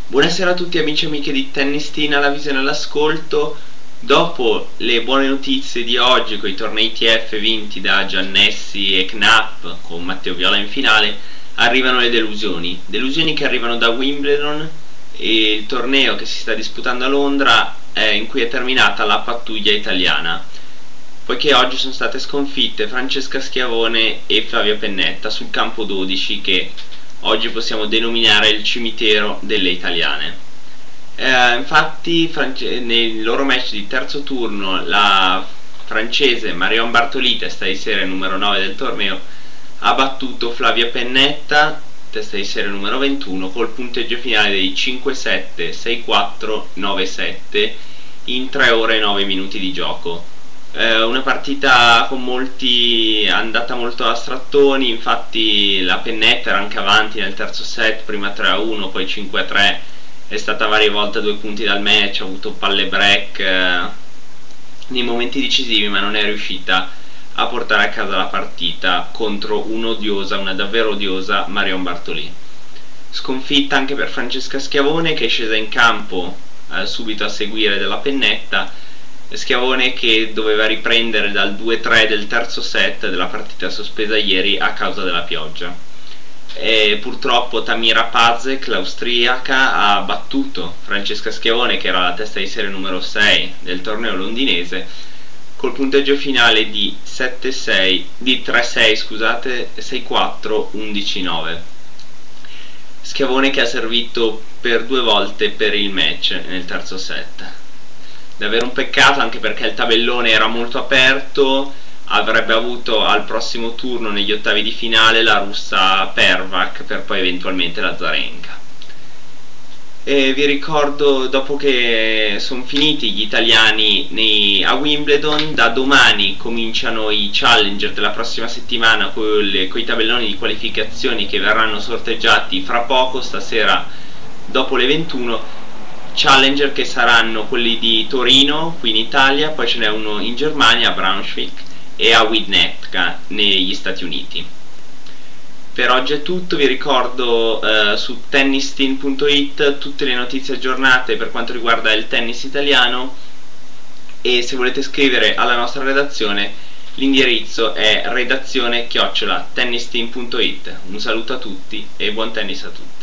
Buonasera a tutti amici e amiche di Tennis Team alla visione e all'ascolto. Dopo le buone notizie di oggi con i tornei ITF vinti da Giannessi e Knapp con Matteo Viola in finale, arrivano le delusioni che arrivano da Wimbledon e il torneo che si sta disputando a Londra, in cui è terminata la pattuglia italiana, poiché oggi sono state sconfitte Francesca Schiavone e Flavia Pennetta sul campo 12, che oggi possiamo denominare il cimitero delle italiane. Infatti nei loro match di terzo turno la francese Marion Bartoli, testa di serie numero 9 del torneo, ha battuto Flavia Pennetta, testa di serie numero 21, col punteggio finale dei 5-7, 6-4, 9-7 in 3 ore e 9 minuti di gioco. Una partita con andata molto a strattoni. Infatti la Pennetta era anche avanti nel terzo set, prima 3-1, poi 5-3, è stata varie volte a 2 punti dal match, ha avuto palle break nei momenti decisivi, ma non è riuscita a portare a casa la partita contro una davvero odiosa Marion Bartoli. Sconfitta anche per Francesca Schiavone, che è scesa in campo subito a seguire della Pennetta. Schiavone che doveva riprendere dal 2-3 del terzo set della partita sospesa ieri a causa della pioggia. E purtroppo Tamira Pazek, l'austriaca, ha battuto Francesca Schiavone, che era la testa di serie numero 6 del torneo londinese, col punteggio finale di 3-6, scusate, 6-4, 11-9. Schiavone che ha servito per 2 volte per il match nel terzo set. Davvero un peccato, anche perché il tabellone era molto aperto. Avrebbe avuto al prossimo turno negli ottavi di finale la russa Pervac, per poi eventualmente la Zarenka. E vi ricordo, dopo che sono finiti gli italiani a Wimbledon, da domani cominciano i challenger della prossima settimana con i tabelloni di qualificazioni che verranno sorteggiati fra poco, stasera dopo le 21. Challenger che saranno quelli di Torino, qui in Italia, poi ce n'è uno in Germania, a Braunschweig, e a Winnetka negli Stati Uniti. Per oggi è tutto. Vi ricordo su tennisteam.it tutte le notizie aggiornate per quanto riguarda il tennis italiano, e se volete scrivere alla nostra redazione l'indirizzo è redazione@tennisteam.it. Un saluto a tutti e buon tennis a tutti.